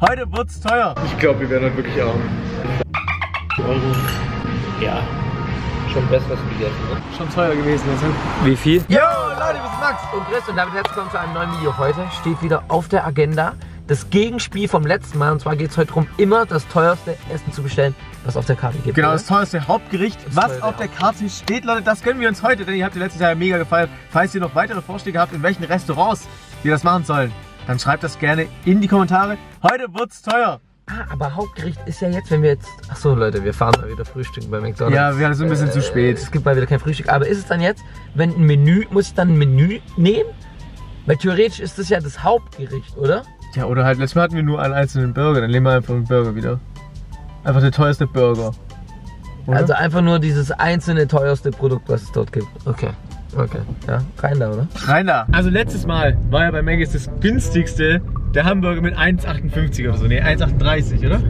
Heute wird's teuer. Ich glaube, wir werden heute wirklich arm. Euro. Ja. Schon besseres gegessen, ne? Schon teuer gewesen jetzt. Wie viel? Yo, Leute, wir sind Max. Und Chris, und damit herzlich willkommen zu einem neuen Video. Heute steht wieder auf der Agenda das Gegenspiel vom letzten Mal. Und zwar geht es heute darum, immer das teuerste Essen zu bestellen, was auf der Karte gibt. Genau, das teuerste Hauptgericht, was auf der Karte steht, Leute, das gönnen wir uns heute, denn ihr habt ja letztes Jahr mega gefeiert. Falls ihr noch weitere Vorschläge habt, in welchen Restaurants wir das machen sollen, dann schreibt das gerne in die Kommentare. Heute wird's teuer. Ah, aber Hauptgericht ist ja jetzt, wenn wir jetzt... Achso Leute, wir fahren mal wieder frühstücken bei McDonald's. Ja, wir sind ein bisschen zu spät. Es gibt mal wieder kein Frühstück. Aber ist es dann jetzt, wenn ein Menü, muss ich dann ein Menü nehmen? Weil theoretisch ist das ja das Hauptgericht, oder? Ja, oder halt, letztes Mal hatten wir nur einen einzelnen Burger, dann nehmen wir einfach einen Burger wieder. Einfach der teuerste Burger. Oder? Also einfach nur dieses einzelne teuerste Produkt, was es dort gibt. Okay. Okay. Ja, rein da, oder? Rein da. Also letztes Mal war ja bei Maggis das günstigste der Hamburger mit 1,58 oder so. Ne, 1,38, oder?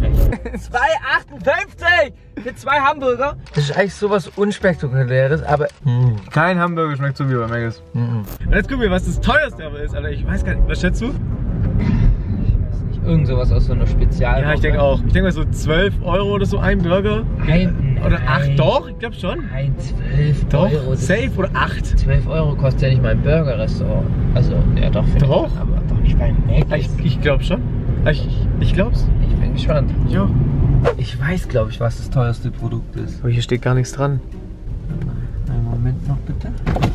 2,58 für 2 Hamburger? Das ist eigentlich sowas Unspektakuläres, aber... Kein Hamburger schmeckt so wie bei Maggis. Und jetzt gucken wir, was das teuerste aber ist, Alter. Ich weiß gar nicht, was schätzt du? Irgend sowas aus so einer Spezial. Ja, ich denke auch. Ich denke mal so 12 Euro oder so ein Burger. Nein, oder 8, doch? Ich glaube schon. Nein, 12 doch, Euro. Safe oder 8? 12 Euro kostet ja nicht mal ein Burger-Restaurant. Also, ja doch. Doch? Ich, aber doch nicht bei Maggis. Ich glaube schon. Ich glaub's. Ich bin gespannt. Ja. Ich weiß, glaube ich, was das teuerste Produkt ist. Aber hier steht gar nichts dran. Einen Moment noch bitte.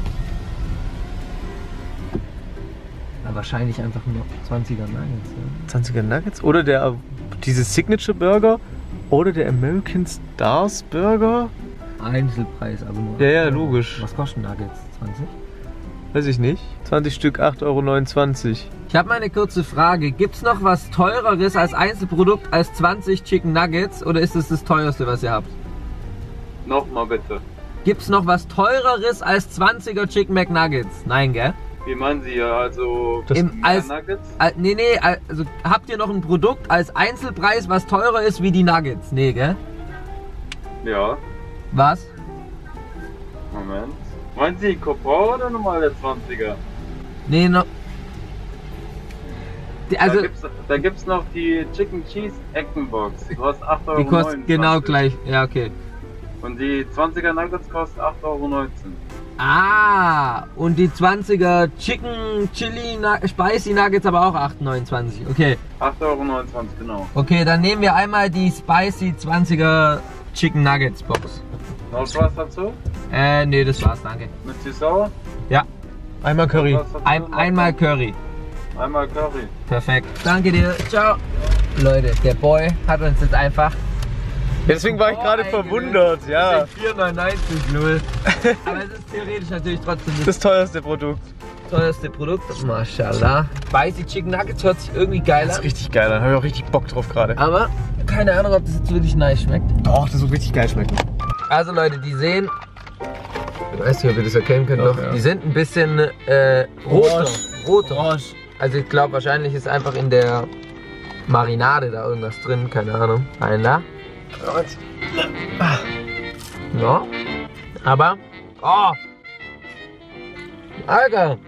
Na, wahrscheinlich einfach nur 20er Nuggets. Ja. 20er Nuggets? Oder dieses Signature Burger? Oder der American Stars Burger? Einzelpreis, aber nur. Ja, logisch. Was kosten Nuggets? 20? Weiß ich nicht. 20 Stück, 8,29 Euro. Ich habe mal eine kurze Frage. Gibt's noch was teureres als Einzelprodukt als 20 Chicken Nuggets? Oder ist es das teuerste, was ihr habt? Nochmal bitte. Gibt's noch was teureres als 20er Chicken McNuggets? Nein, gell? Wie meinen Sie ja? Also Nuggets? Nee, also habt ihr noch ein Produkt als Einzelpreis, was teurer ist wie die Nuggets? Nee, gell? Ja. Was? Moment. Meinen Sie Cobra oder nochmal der 20er? Nee, noch. Also, da gibt's noch die Chicken Cheese Eckenbox. Die kostet 8,29 Euro. die kostet genau gleich. Ja, okay. Und die 20er Nuggets kostet 8,19 Euro. Ah, und die 20er Chicken Chili Spicy Nuggets aber auch 8,29. Okay. 8,29 Euro, genau. Okay, dann nehmen wir einmal die Spicy 20er Chicken Nuggets Box. Noch was dazu? Nee, das war's, danke. Mit Süß-Sauer? Ja. Einmal Curry. Einmal Curry. Einmal Curry. Perfekt. Danke dir. Ciao. Leute, der Boy hat uns jetzt einfach... Deswegen war ich gerade verwundert, ja. 4,99 0. Aber es ist theoretisch natürlich trotzdem das teuerste Produkt. Teuerste Produkt. Mashallah. Spicy Chicken Nuggets hört sich irgendwie geil an. Das ist richtig geil, da habe ich auch richtig Bock drauf gerade. Aber keine Ahnung, ob das jetzt wirklich nice schmeckt. Doch, das wird richtig geil schmecken. Also Leute, die sehen... Ich weiß nicht, ob ihr das erkennen könnt. Doch, ja. Die sind ein bisschen roter. Orange. Also ich glaube, wahrscheinlich ist einfach in der Marinade da irgendwas drin. Keine Ahnung. Rein da. Ja. Aber... Oh! Alter!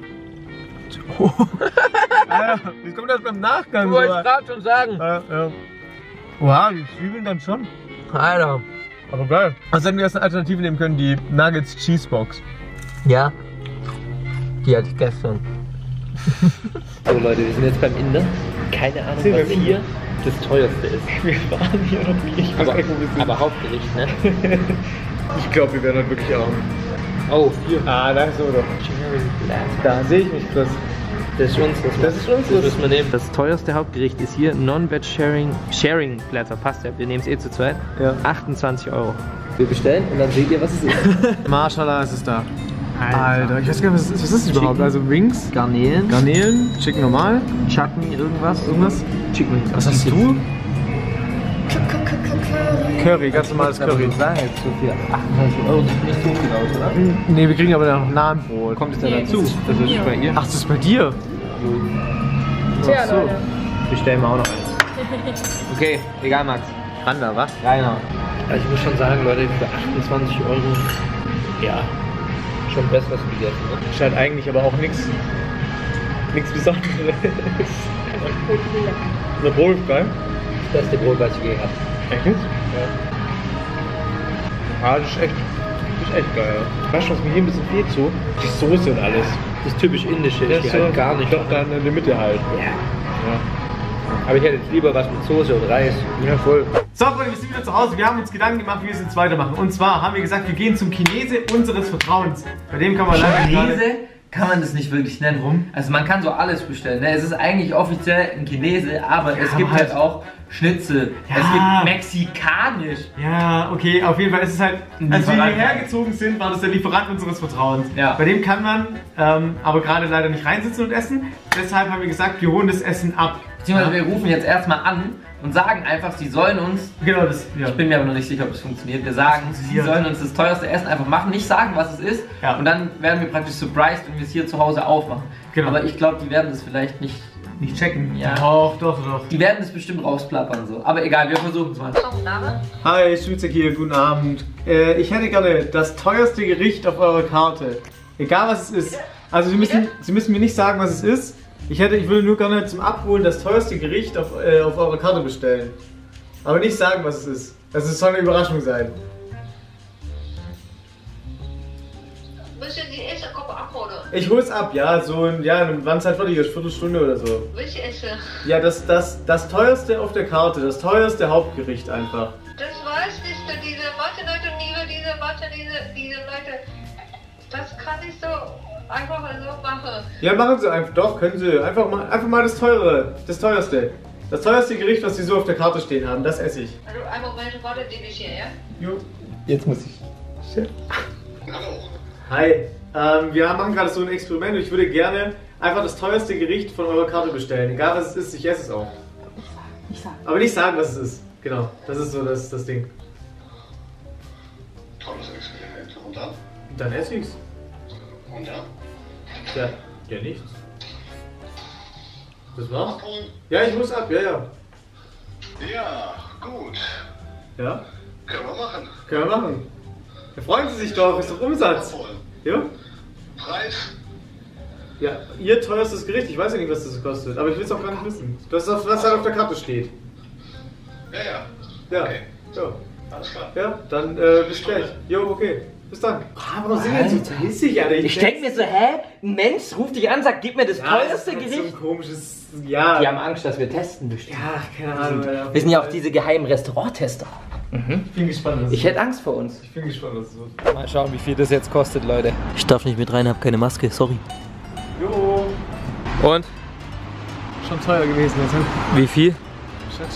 Alter, wie kommt das beim Nachgang? Du wolltest gerade schon sagen. Ja. Oha, die Zwiebeln dann schon. Alter. Aber geil. Also hätten wir erst eine Alternative nehmen können, die Nuggets Cheesebox. Ja. Die hatte ich gestern. So Leute, wir sind jetzt beim Inder. Keine Ahnung, was hier das teuerste ist. Wir fahren hier noch nicht. Aber Hauptgericht, ne? Ich glaube, wir werden heute wirklich arm. Oh, hier. Ah, da ist so doch. Da sehe ich mich, Chris. Das ist uns, das ist uns. Das müssen wir nehmen. Das teuerste Hauptgericht ist hier Non-Veg Sharing Platter. Passt ja, wir nehmen es eh zu zweit. Ja. 28 Euro. Wir bestellen und dann seht ihr, was es ist. Mashallah ist es da. Alter, ich weiß gar nicht, was ist das überhaupt? Also Wings, Garnelen, Chicken normal, Chutney, irgendwas. Chicken. Was hast du? Curry, ganz normales Curry. Sagen jetzt so viel. 28 Euro sieht nicht so viel aus, oder? Ne, wir kriegen aber noch Nahenbrot. Kommt es da dazu? Das ist bei ihr. Ach, das ist bei dir? Tja, Ach so. Leute. Bestellen wir auch noch eins. Okay, egal Max. Randa, was? Reiner. Also ich muss schon sagen, Leute, für 28 Euro, ja, schon besseres gegessen, ne? Scheint eigentlich aber auch nichts Besonderes. Eine Brot ist geil. Das beste Brot, was ich je habe. Echt jetzt? Ja, das ist echt geil. Ja. Weißt du, was mir hier ein bisschen fehlt so? Die Soße und alles. Das ist typisch indische, Das ich ist halt gar nicht. Doch dann in der Mitte halt. Ja. Aber ich hätte jetzt lieber was mit Soße und Reis. Ja, voll. So, Freunde, wir sind wieder zu Hause. Wir haben uns Gedanken gemacht, wie wir es jetzt weitermachen. Und zwar haben wir gesagt, wir gehen zum Chinese unseres Vertrauens. Bei dem kann man leider Chinese kann man das nicht wirklich nennen. Warum? Also man kann so alles bestellen. Ne? Es ist eigentlich offiziell ein Chinese, aber es gibt halt auch Schnitzel. Ja. Es gibt mexikanisch. Ja, okay, auf jeden Fall ist es halt, als wir Lieferant. hierher gezogen sind, war das der Lieferant unseres Vertrauens. Ja. Bei dem kann man aber gerade leider nicht reinsitzen und essen. Deshalb haben wir gesagt, wir holen das Essen ab. Beziehungsweise wir rufen jetzt erstmal an und sagen einfach, sie sollen uns, Genau das, ja. ich bin mir aber noch nicht sicher, ob es funktioniert, wir sagen, sie funktioniert. sollen uns das teuerste Essen einfach machen, nicht sagen, was es ist. Ja. Und dann werden wir praktisch surprised, wenn wir es hier zu Hause aufmachen. Genau. Aber ich glaube, die werden das vielleicht nicht checken. Ja. Doch. Die werden das bestimmt rausplappern so. Aber egal, wir versuchen es mal. Hi, Schützek hier, guten Abend. Ich hätte gerne das teuerste Gericht auf eurer Karte. Egal was es ist. Also Sie müssen mir nicht sagen, was es ist. Ich würde nur gerne zum Abholen das teuerste Gericht auf eurer Karte bestellen. Aber nicht sagen, was es ist. Also es soll eine Überraschung sein. Müssen Sie Essen abholen? Ich hol's ab, ja, wann es halt fertig ist, Viertelstunde oder so. Welche Essen? Ja, das teuerste auf der Karte, das teuerste Hauptgericht einfach. Das weiß nicht, diese Mathe-Leute und diese Leute, das kann ich so einfach so machen. Ja, machen Sie einfach, doch, können Sie. Einfach mal das teuerste. Das teuerste Gericht, was Sie so auf der Karte stehen haben, das esse ich. Also einen Moment, warte, die bisschen, ja? Jo. Jetzt muss ich. Hi, wir machen gerade so ein Experiment und ich würde gerne einfach das teuerste Gericht von eurer Karte bestellen. Egal was es ist, ich esse es auch. Nicht sagen. Aber nicht sagen, was es ist. Genau, das ist so das Ding. Tolles Experiment. Und dann? Dann esse ich's. Und dann? Ja, nichts. Das war's? Abholen? Ja, ich muss ab, ja. Ja, gut. Ja, Können wir machen. können wir machen. Da freuen Sie sich doch, ist doch Umsatz. Abholen. Ja? Preis? Ja, Ihr teuerstes Gericht, ich weiß ja nicht, was das kostet, aber ich will es auch gar nicht wissen. Das ist, was halt auf der Karte steht. Ja. Ja, Okay. ja, Alles klar. ja, dann bis gleich. Jo, okay, bis dann. Warum sind wir jetzt so hissig, Alter? Ich denke mir so, hä? Ein Mensch ruft dich an, sagt, gib mir das teuerste So Gericht. ein komisches, ja. Die haben Angst, dass wir testen bestimmt. Ja, keine Ahnung. Alter. Wir sind ja auch diese geheimen Restauranttester. Ich bin gespannt, was es Ich hätte Angst vor uns. Ich bin gespannt, was es wird. Mal schauen, wie viel das jetzt kostet, Leute. Ich darf nicht mit rein, hab keine Maske, sorry. Jo. Und? Schon teuer gewesen jetzt, ne? Wie viel? Shit.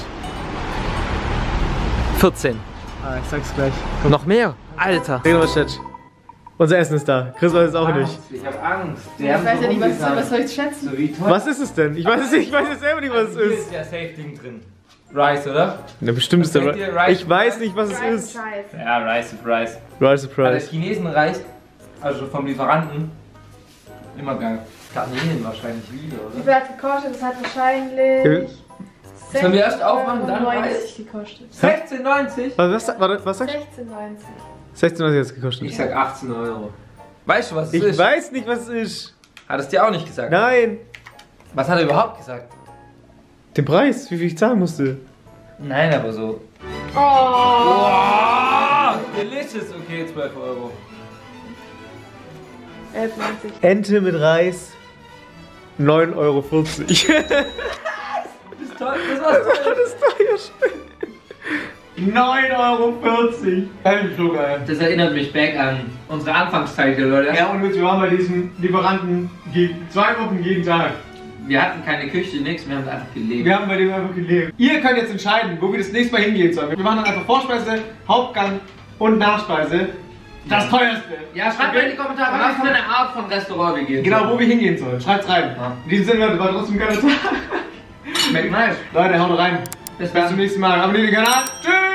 14. Ah, ich sag's gleich. Noch mehr? Alter. Reden wir Chat. Unser Essen ist da. Chris weiß es auch nicht. Ich hab Angst. Ich weiß ja nicht, was soll ich schätzen? So wie teuer. Was ist es denn? Ich weiß es nicht, ich weiß jetzt selber nicht, was es Hier ist. ist ja Safe-Ding drin. Rice, oder? Na, bestimmt ist der. denkt ihr, Rice Ich weiß nicht, was es Rice ist. Scheiß. Ja, Rice ist Rice. Rice Aber der Surprise. Chinesen-Reis, also vom Lieferanten, immer geil. Garnelen wahrscheinlich wieder, Wie oder? viel hat gekostet? Das hat wahrscheinlich. Sollen wir erst aufmachen, dann 90 gekostet. 16,90? Was sagst 16,90. du? 16 hat jetzt gekostet. Ich sag 18 Euro. Weißt du, was es Ich ist? weiß nicht, was es ist. Hat es dir auch nicht gesagt? Nein. Was hat er überhaupt gesagt? Den Preis, wie viel ich zahlen musste. Nein, aber so. Oh! Wow! Delicious, okay, 12 Euro. 11,90. Ente mit Reis. 9,40 Euro. Das ist toll, das war's toll. Das ist teuer schön. 9,40 Euro. So geil. Das erinnert mich back an unsere Anfangszeit hier, Leute. Ja, und wir waren bei diesem Lieferanten 2 Wochen jeden Tag. Wir hatten keine Küche, nichts, wir haben einfach gelebt. Wir haben bei dem einfach gelebt. Ihr könnt jetzt entscheiden, wo wir das nächste Mal hingehen sollen. Wir machen dann einfach Vorspeise, Hauptgang und Nachspeise. Das teuerste. Ja, schreibt mal in die Kommentare, was für eine Art von Restaurant wir gehen. Genau, wo wir hingehen sollen. Schreibt's rein. Ja. In diesem Sinne, Leute, war trotzdem ein geiler Tag. Schmeckt nice. Leute, haut rein. Bis Bis zum nächsten Mal. Abonniert den Kanal. Tschüss.